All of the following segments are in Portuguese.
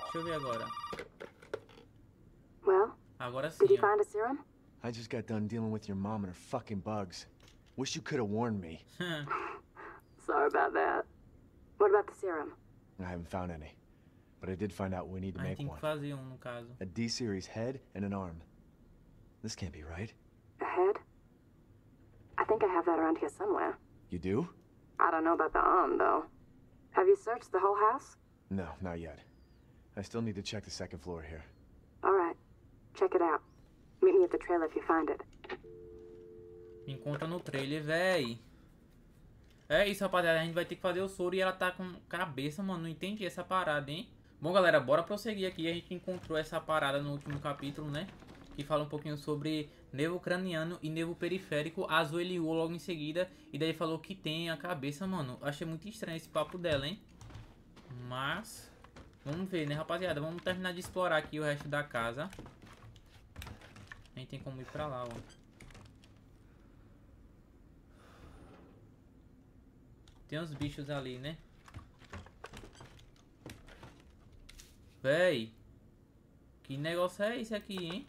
Deixa eu ver agora. Well, Agora sim, did you ó. find a serum? I just got done dealing with your mom and her fucking bugs. Wish you could have warned me. Sorry about that. What about the serum? I haven't found any. But I did find out we need to A gente make tem que one. fazer um, no caso. A D-series head and an arm. This can't be right. A head? I think I have that around here somewhere. You do? I don't know about the arm, though. Have you searched the whole house? No, not yet. I still need to check the second floor here. All right. Check it out. Meet me at the trailer if you find it. Me encontra no trailer, véi. É isso, rapaziada. A gente vai ter que fazer o soro e ela tá com cabeça, mano. Não entendi essa parada, hein? Bom, galera, bora prosseguir aqui. A gente encontrou essa parada no último capítulo, né? Que fala um pouquinho sobre nervo craniano e nervo periférico. A Zoe ligou logo em seguida. E daí falou que tem a cabeça, mano. Achei muito estranho esse papo dela, hein? Mas... vamos ver, né, rapaziada? Vamos terminar de explorar aqui o resto da casa. A gente tem como ir pra lá, ó. Tem uns bichos ali, né? Véi. Que negócio é esse aqui, hein?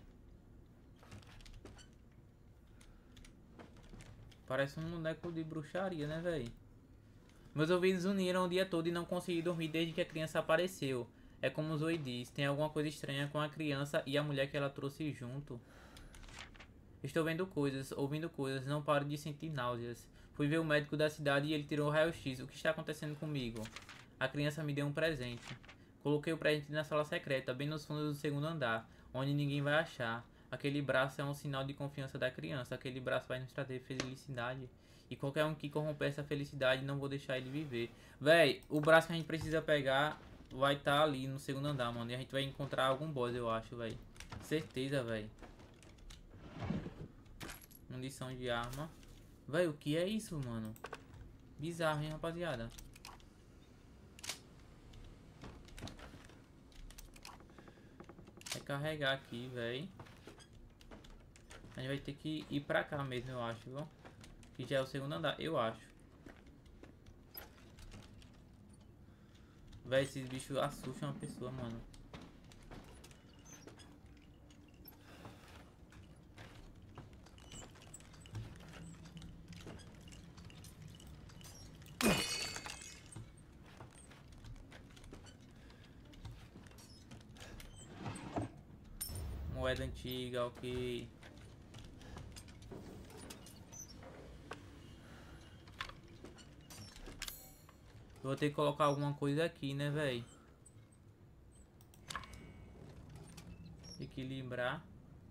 Parece um boneco de bruxaria, né, véi? Meus ouvidos uniram o dia todo e não consegui dormir desde que a criança apareceu. É como o Zoe diz, tem alguma coisa estranha com a criança e a mulher que ela trouxe junto. Estou vendo coisas, ouvindo coisas, não paro de sentir náuseas. Fui ver o médico da cidade e ele tirou o raio-x. O que está acontecendo comigo? A criança me deu um presente. Coloquei o presente na sala secreta, bem nos fundos do segundo andar, onde ninguém vai achar. Aquele braço é um sinal de confiança da criança. Aquele braço vai nos trazer felicidade. E qualquer um que corromper essa felicidade, não vou deixar ele viver. Véi, o braço que a gente precisa pegar vai estar ali no segundo andar, mano. E a gente vai encontrar algum boss, eu acho, véi. Certeza, véi. Munição de arma. Véi, o que é isso, mano? Bizarro, hein, rapaziada? Vai carregar aqui, véi. A gente vai ter que ir pra cá mesmo, eu acho, viu? Que já é o segundo andar, eu acho. Véi, esses bichos assustam uma pessoa, mano. Moeda antiga, ok. Vou ter que colocar alguma coisa aqui, né, velho? Equilibrar.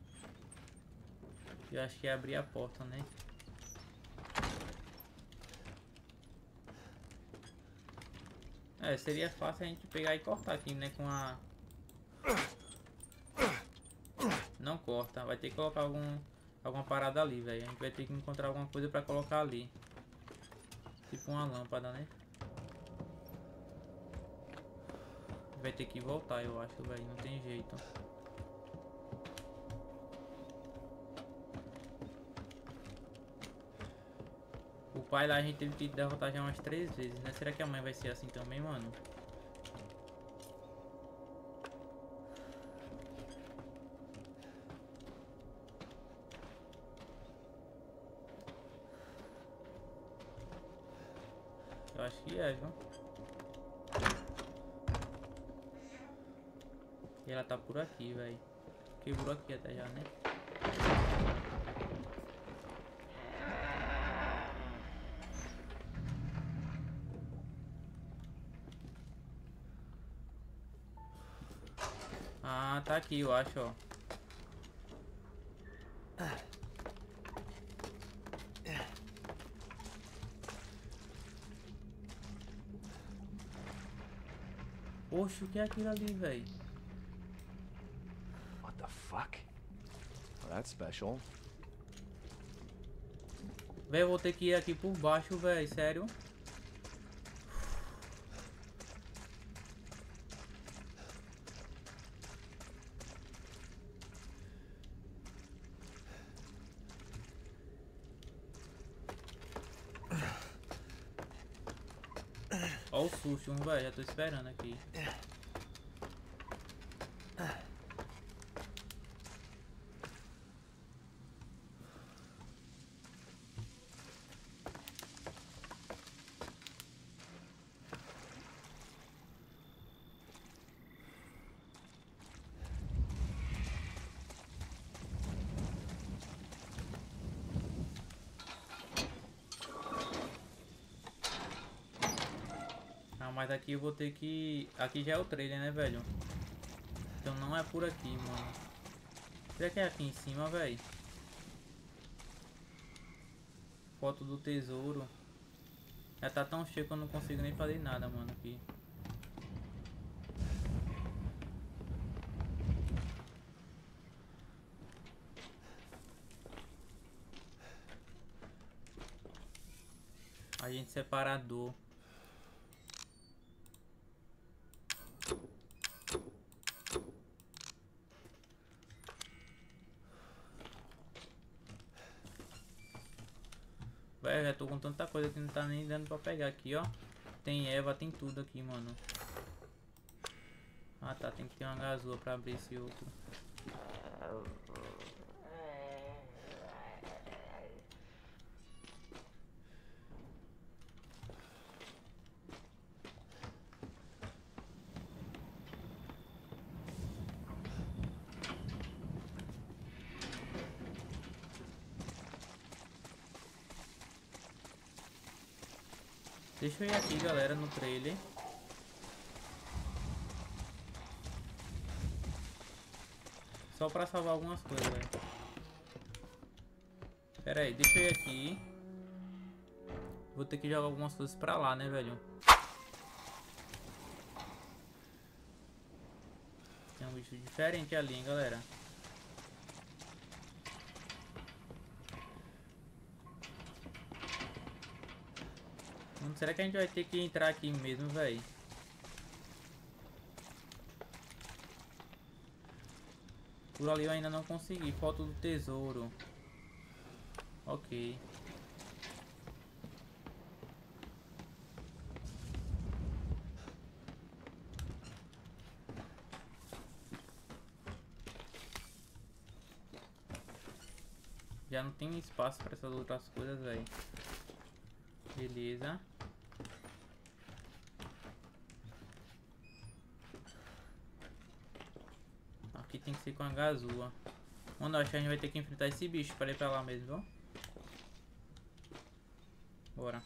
Eu acho que é abrir a porta, né? É, seria fácil a gente pegar e cortar aqui, né? Com a... não corta. Vai ter que colocar alguma parada ali, velho. A gente vai ter que encontrar alguma coisa pra colocar ali. Tipo uma lâmpada, né? Vai ter que voltar, eu acho, velho. Não tem jeito. O pai lá a gente teve que derrotar já umas 3 vezes, né? Será que a mãe vai ser assim também, mano? Eu acho que é, viu? E ela tá por aqui, velho. Quebrou aqui até já, né? Ah, tá aqui, eu acho, ó. Poxa, o que é aquilo ali, velho? What the fuck? Well, that's special. Velho, eu vou ter que ir aqui por baixo, velho. Sério? Ó o susto, velho. Já tô esperando aqui. mas aqui eu vou ter que... Aqui já é o trailer, né, velho? Então não é por aqui, mano. Será que é aqui em cima, velho? Foto do tesouro. Já tá tão cheio que eu não consigo nem fazer nada, mano, aqui. Agente separador. Velho, já tô com tanta coisa que não tá nem dando pra pegar aqui, ó. Tem Eva, tem tudo aqui, mano. Ah tá, tem que ter uma gazua pra abrir esse outro. Deixa eu ir aqui, galera, no trailer. Só pra salvar algumas coisas, velho. Pera aí, deixa eu ir aqui. Vou ter que jogar algumas coisas pra lá, né, velho? Tem um bicho diferente ali, hein, galera. Será que a gente vai ter que entrar aqui mesmo, velho? Por ali eu ainda não consegui. Foto do tesouro. Ok. Já não tem espaço para essas outras coisas, velho. Beleza. Aqui tem que ser com a gazua. Mano, acho que a gente vai ter que enfrentar esse bicho para ir pra lá mesmo, ó. Bora.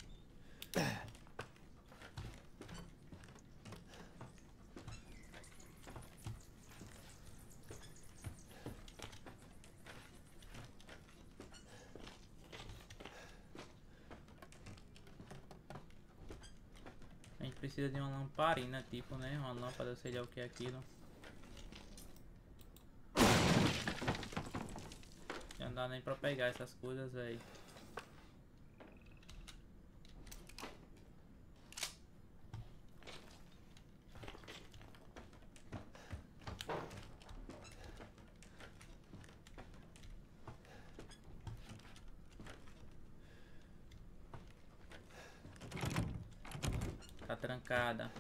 A gente precisa de uma lamparina, tipo, né? Uma lâmpada, sei lá o que é aquilo. Não dá nem pra pegar essas coisas, velho. Tá trancada.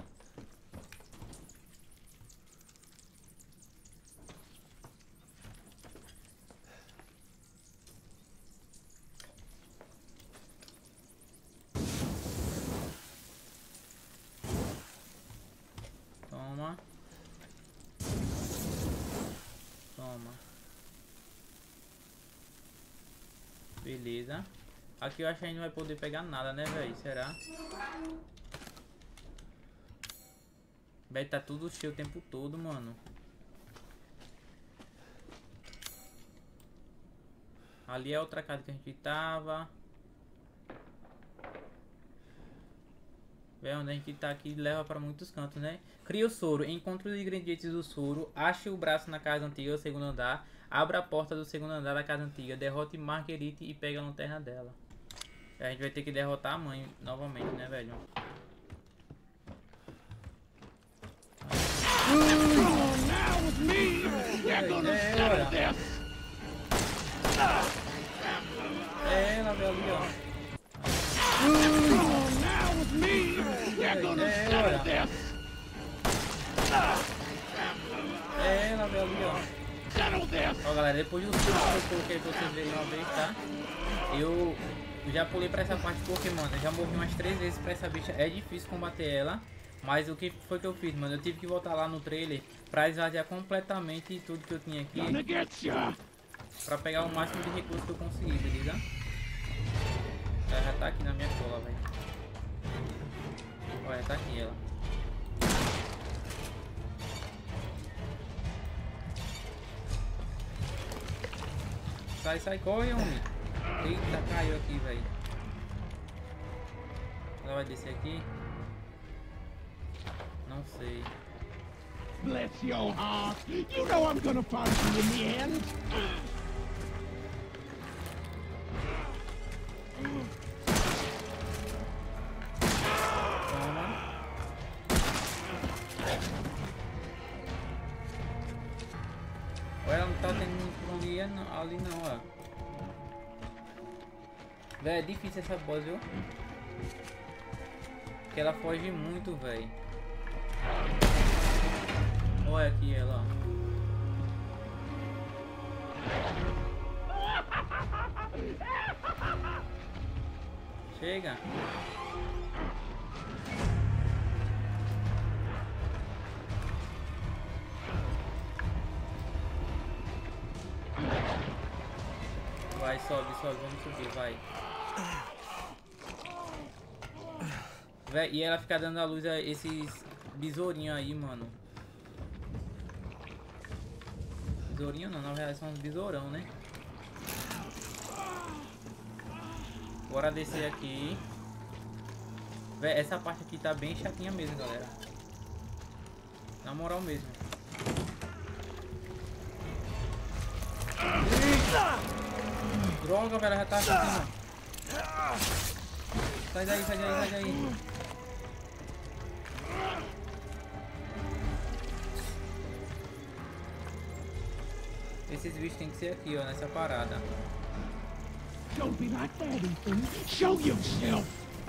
Toma. Toma. Beleza. Aqui eu acho que a gente não vai poder pegar nada, né, velho? Será? Velho, tá tudo cheio o tempo todo, mano. Ali é outra casa que a gente tava. Velho, onde a gente tá aqui leva pra muitos cantos, né? Cria o soro. Encontre os ingredientes do soro. Ache o braço na casa antiga, segundo andar. Abra a porta do segundo andar da casa antiga. Derrote Marguerite e pega a lanterna dela. A gente vai ter que derrotar a mãe novamente, né, velho? É ela, velho, ali, ó. É ela, velho, ali, ó. Ó, galera, depois do susto que eu coloquei pra vocês verem uma vez, tá? Eu já pulei pra essa parte porque, mano, eu já morri umas 3 vezes pra essa bicha. É difícil combater ela. Mas o que foi que eu fiz, mano? Eu tive que voltar lá no trailer pra esvaziar completamente tudo que eu tinha aqui. Pra pegar o máximo de recursos que eu consegui, beleza? Ela já tá aqui na minha cola, velho. Olha, tá aqui ela. Sai, sai, corre, homem. Eita, caiu aqui, velho. Ela vai descer aqui? Não sei. Bless your heart. You know I'm gonna find you in the end. Toma. Olha, ela não tá tendo muito pra onde ir ali não, ó. Véi, é difícil essa boss, viu? Porque ela foge muito, velho. Olha aqui ela, ó. Chega. Vai, sobe, sobe, vamos subir, vai. Véi, e ela fica dando a luz a esses besourinhos aí, mano. Besourinho não, na verdade são uns besourão, né? Bora descer aqui. Véi, essa parte aqui tá bem chatinha mesmo, galera. Na moral mesmo. Droga, velho, já tá assim, sai daí, sai daí, sai daí. Esses bichos tem que ser aqui, ó, nessa parada. Don't be like that, Ethan. Show yourself.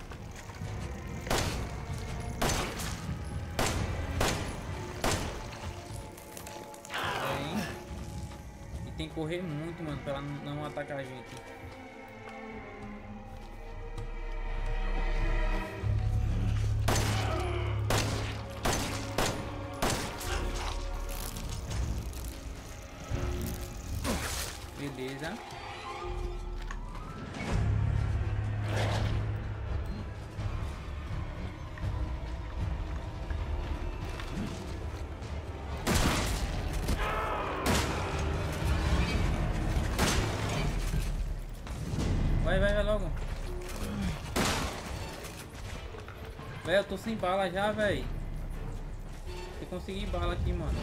E tem que correr muito, mano, pra ela não atacar a gente. Beleza. Vai, vai, vai logo. Velho, eu tô sem bala já, velho. Eu consegui bala aqui, mano.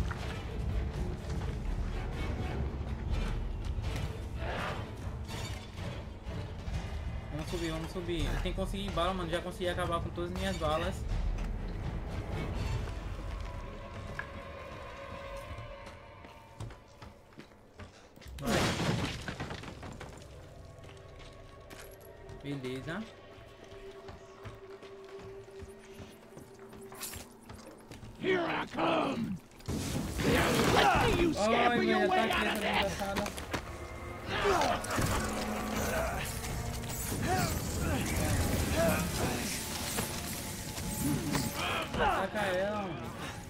Vamos subir, vamos subir. Eu tenho que conseguir bala, mano. Já consegui acabar com todas as minhas balas. Vai. Beleza. Here I come. Let you scamper Ai, your velho, way tá aqui out of essa there. desgraçada. Ataca ela, mano.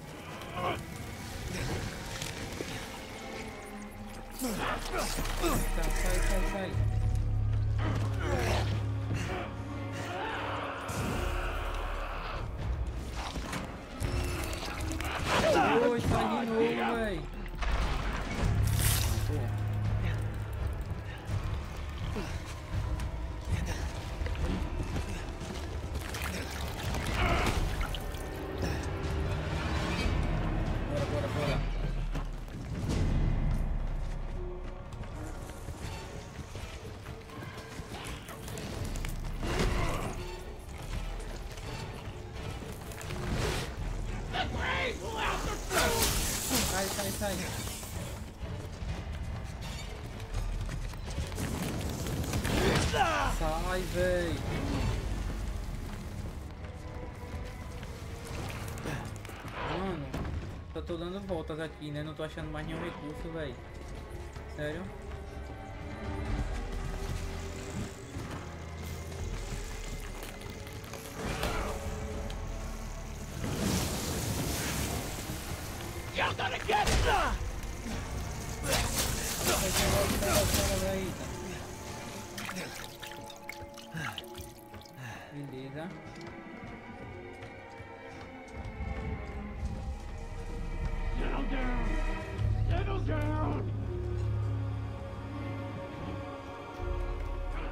Tá, sai, sai, sai. Oi, sai de novo, véi. Bora, bora, bora. Sai, sai, sai. Sai, véi. Mano, só tô dando voltas aqui, né? Não tô achando mais nenhum recurso, véi. Sério? You're gonna get it. Beleza.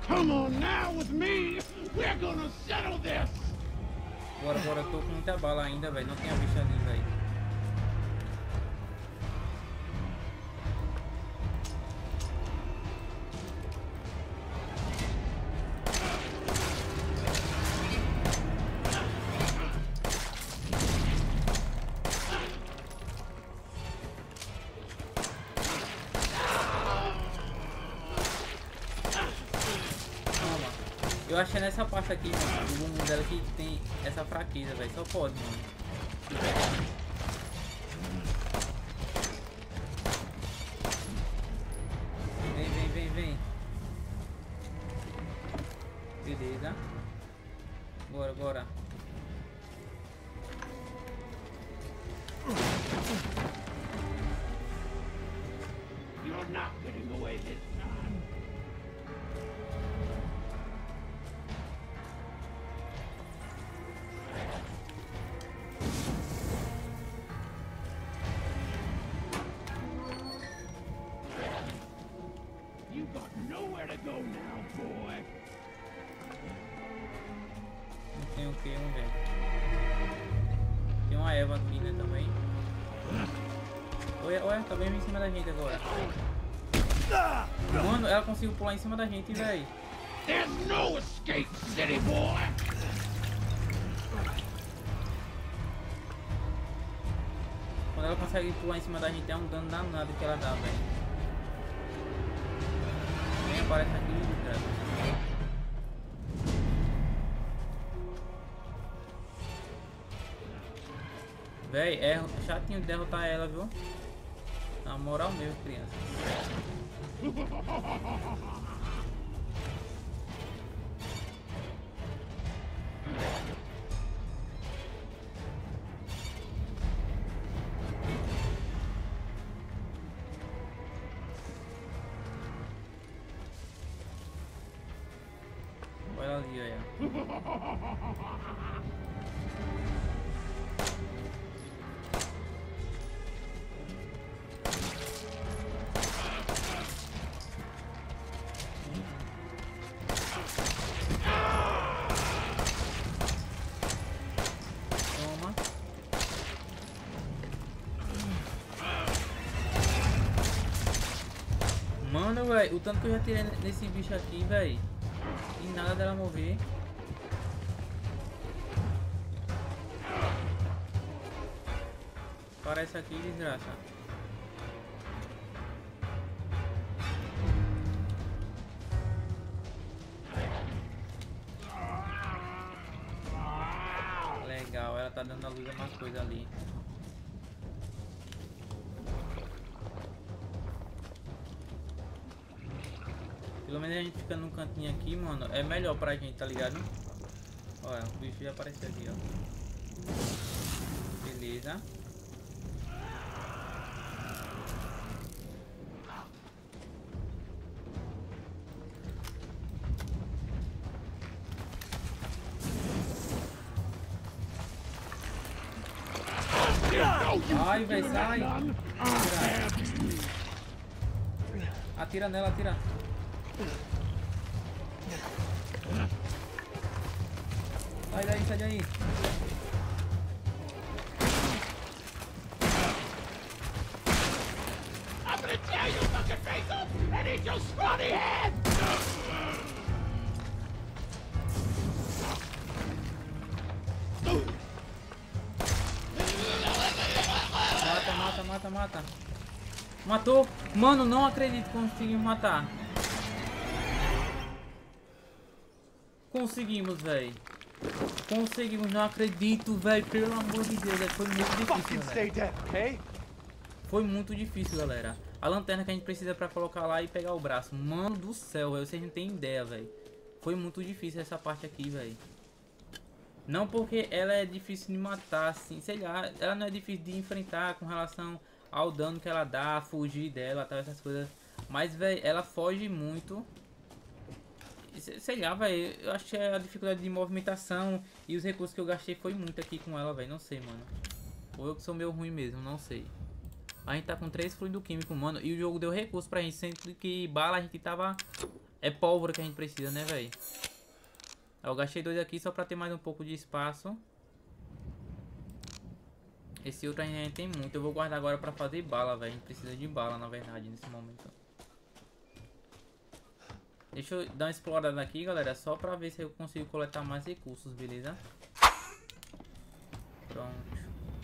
Come on now with me. We're gonna settle this. Bora, bora, eu tô com muita bala ainda, velho. Não tem a bicha ali, velho. Eu achei nessa parte aqui, mano, do mundo dela que tem essa fraqueza, velho. Só pode, mano. Vem, vem, vem, vem. Beleza. Bora, bora. You're not getting away this time. You got nowhere to go now, boy. Não tem o que, vamos ver. Tem uma Eva aqui, né, também. Olha, olha, tá bem em cima da gente agora. Mano, ela conseguiu pular em cima da gente, velho. There's no escape, city boy. Quando ela consegue pular em cima da gente, é um dano danado que ela dá, velho. Nem aparece aqui, cara. Véi, é chatinho de derrotar ela, viu? Na moral mesmo, criança. Olha ali, olha. Toma. Mano, velho, o tanto que eu já tirei nesse bicho aqui, velho. E nada dela mover. Parece aqui, desgraça. Legal, ela tá dando a luz a umas coisas ali. Pelo menos a gente fica num cantinho aqui, mano, é melhor pra gente, tá ligado? Olha, o bicho já apareceu aqui, ó. Beleza. Ai, velho, sai! Atira nela, atira. Sai daí, sai daí. I'm gonna tear your fucking face off and eat your scrawny head! Mata, mata, mata, mata. Matou. Mano, não acredito que conseguimos matar. Conseguimos, velho. Conseguimos, não acredito, velho. Pelo amor de Deus, véio. Foi muito difícil, Fucking stay galera. dead, okay? Foi muito difícil, galera. A lanterna que a gente precisa pra colocar lá e pegar o braço. Mano do céu, velho. Vocês não tem ideia, velho. Foi muito difícil essa parte aqui, velho. Não porque ela é difícil de matar, assim, sei lá. Ela não é difícil de enfrentar com relação ao dano que ela dá, fugir dela, tal, essas coisas. Mas, velho, ela foge muito. Sei lá, velho. Eu acho que a dificuldade de movimentação e os recursos que eu gastei foi muito aqui com ela, velho. Não sei, mano. Ou eu que sou meio ruim mesmo, não sei. A gente tá com 3 fluidos químicos, mano. E o jogo deu recurso pra gente. Sendo que bala a gente tava É pólvora que a gente precisa, né, velho? Eu gastei 2 aqui só pra ter mais um pouco de espaço. Esse outro a gente tem muito. Eu vou guardar agora pra fazer bala, velho. A gente precisa de bala, na verdade, nesse momento. Deixa eu dar uma explorada aqui, galera. Só pra ver se eu consigo coletar mais recursos, beleza? Pronto.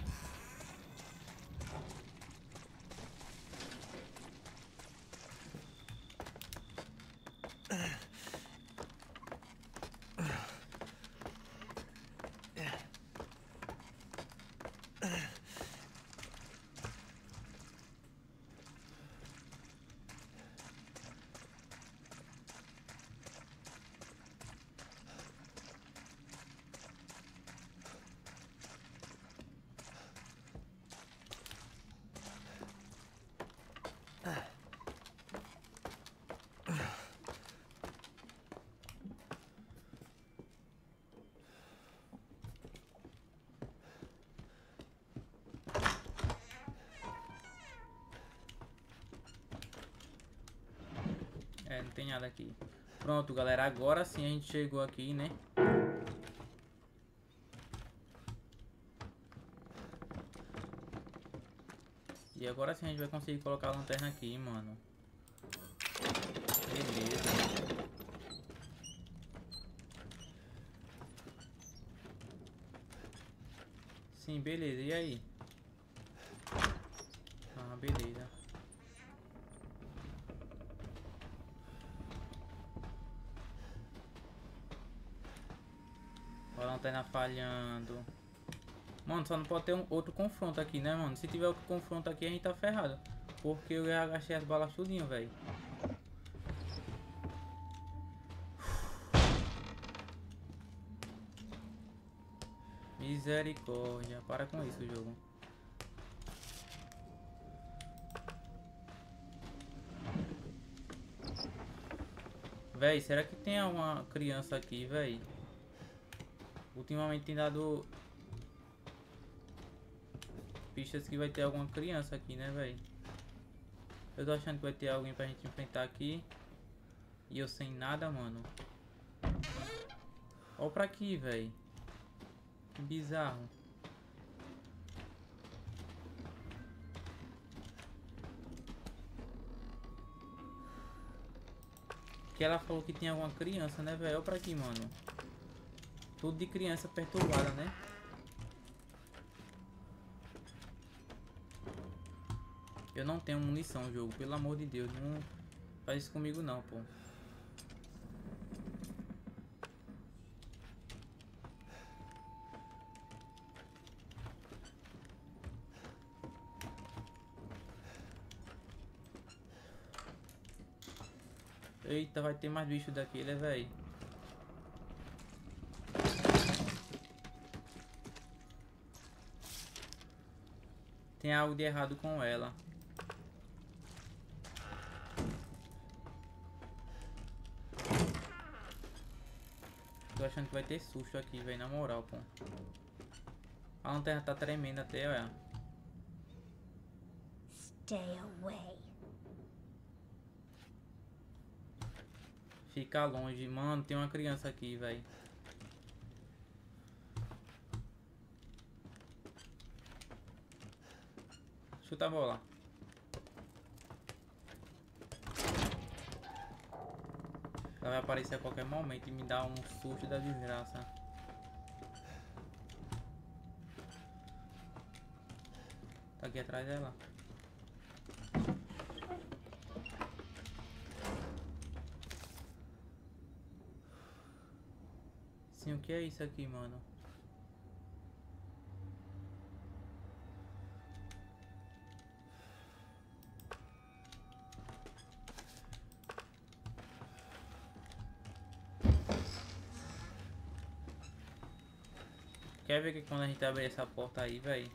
Não tem nada aqui. Pronto, galera. Agora sim a gente chegou aqui, né? E agora sim a gente vai conseguir colocar a lanterna aqui, mano. Beleza. Sim, beleza. E aí? Ah, beleza. A lanterna falhando. Mano, só não pode ter outro confronto aqui, né, mano? Se tiver outro confronto aqui, a gente tá ferrado. Porque eu já gastei as balas tudinho, velho. Misericórdia. Para com isso, jogo. Véi, será que tem alguma criança aqui, véi? Ultimamente tem dado pistas que vai ter alguma criança aqui, né, véi? Eu tô achando que vai ter alguém pra gente enfrentar aqui. E eu sem nada, mano. Ó pra aqui, véi. Que bizarro. Que ela falou que tinha alguma criança, né, velho? Olha pra aqui, mano. Tudo de criança perturbada, né? Eu não tenho munição, jogo. Pelo amor de Deus, não faz isso comigo não, pô. Eita, vai ter mais bicho daqui, né, velho? Tem algo de errado com ela. Tô achando que vai ter susto aqui, velho, na moral, pô. A lanterna tá tremendo até, olha. Stay away. Fica longe. Mano, tem uma criança aqui, velho. Chuta a bola. Ela vai aparecer a qualquer momento e me dar um susto da desgraça. Tá aqui atrás dela. Sim, o que é isso aqui, mano? Quer ver que quando a gente abrir essa porta aí, velho?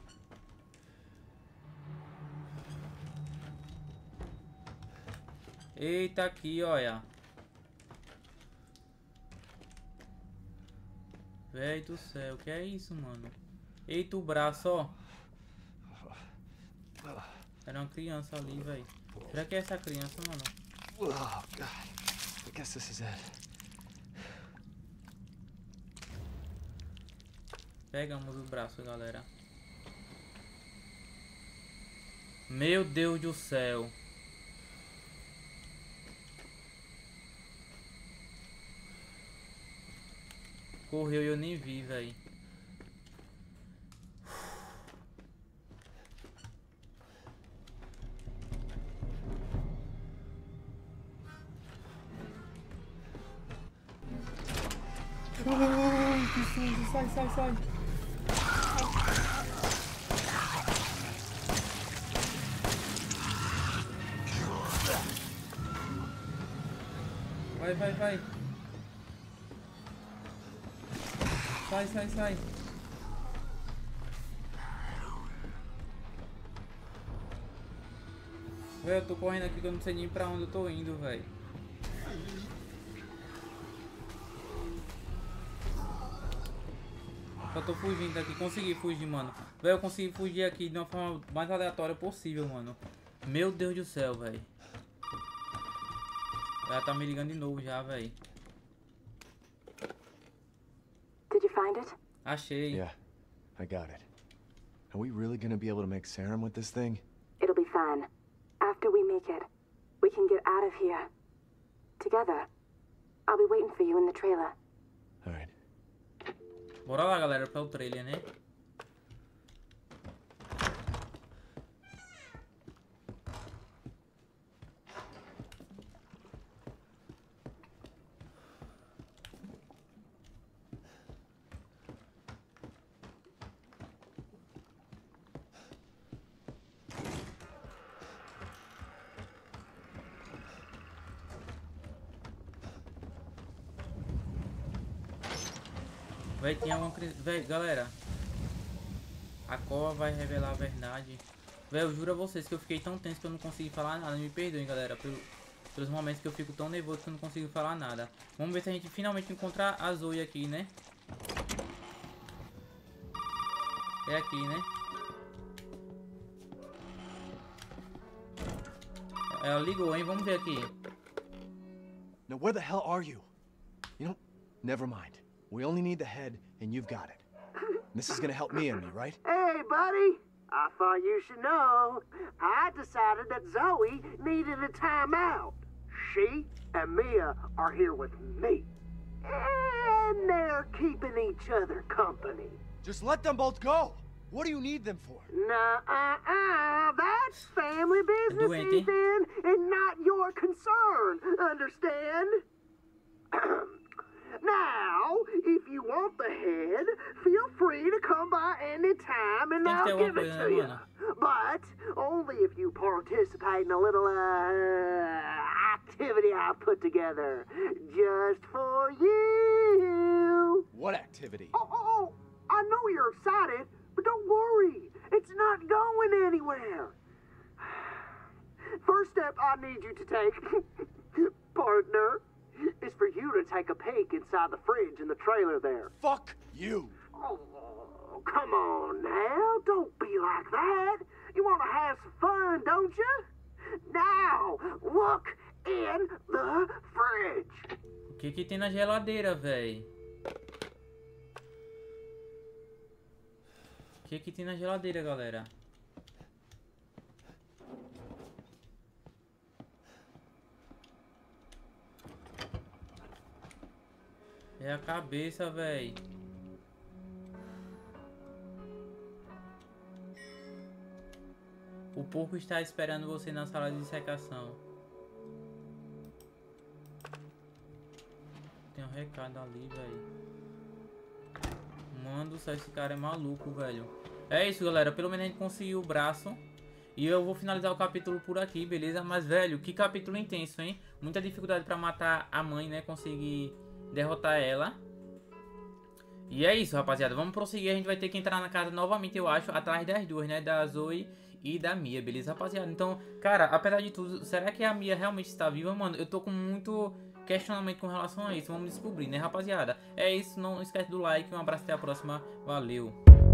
Eita, aqui, olha. Véi do céu, que é isso, mano? Eita, o braço, ó. Era uma criança ali, velho. Será que é essa criança, mano? Oh, God. guess this is it. Pegamos o braço, galera. Meu Deus do céu. Correu e eu nem vi, velho. Que susto, sai, sai, sai. Vai, vai, vai. Sai, sai, sai. Velho, eu tô correndo aqui que eu não sei nem pra onde eu tô indo, velho. Só tô fugindo daqui. Consegui fugir, mano. Velho, eu consegui fugir aqui de uma forma mais aleatória possível, mano. Meu Deus do céu, velho. Ela tá me ligando de novo já, velho. Did you find it? Achei. Yeah, I got it. Are we really gonna be able to make serum with this thing? It'll be fine. After we make it, we can get out of here. Together. I'll be waiting for you in the trailer. Alright. Bora lá, galera, para o trailer, né? Vai ter alguma coisa. Véi, galera. A cova vai revelar a verdade. Véi, eu juro a vocês que eu fiquei tão tenso que eu não consegui falar nada. Me perdoem, galera, pelos momentos que eu fico tão nervoso que eu não consigo falar nada. Vamos ver se a gente finalmente encontrar a Zoe aqui, né? É aqui, né? Ela ligou, hein? Vamos ver aqui. Now where the hell are you? You know, never mind. We only need the head, and you've got it. This is gonna help me and me, right? Hey, buddy. I thought you should know. I decided that Zoe needed a timeout. She and Mia are here with me. And they're keeping each other company. Just let them both go. What do you need them for? Nah, that's family business, Doente. Ethan, and not your concern. Understand? Now, if you want the head, feel free to come by any time and I'll give it to you. But only if you participate in a little activity I put together just for you. What activity? Oh, I know you're excited, but don't worry. It's not going anywhere. First step I need you to take, partner, is for you to take a peek inside the fridge in the trailer there. Fuck you. Oh, come on now. Don't be like that. You want to have some fun, don't you? Now, look in the fridge. O que que tem na geladeira, véi? O que que tem na geladeira, galera? É a cabeça, véi. O porco está esperando você na sala de dissecação. Tem um recado ali, velho. Mano do céu, esse cara é maluco, velho. É isso, galera. Pelo menos a gente conseguiu o braço. E eu vou finalizar o capítulo por aqui, beleza? Mas, velho, que capítulo intenso, hein? Muita dificuldade pra matar a mãe, né? Conseguir derrotar ela. E é isso, rapaziada. Vamos prosseguir. A gente vai ter que entrar na casa novamente, eu acho. Atrás das duas, né? Da Zoe e da Mia, beleza, rapaziada? Então, cara, apesar de tudo, será que a Mia realmente está viva? Mano, eu tô com muito questionamento com relação a isso. Vamos descobrir, né, rapaziada? É isso. Não esquece do like. Um abraço, até a próxima. Valeu.